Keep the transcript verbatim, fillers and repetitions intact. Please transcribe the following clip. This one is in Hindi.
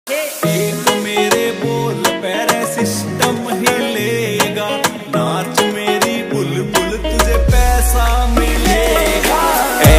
एक मेरे बोल पैरे सिस्टम हिलेगा, नाच मेरी बुलबुल तुझे पैसा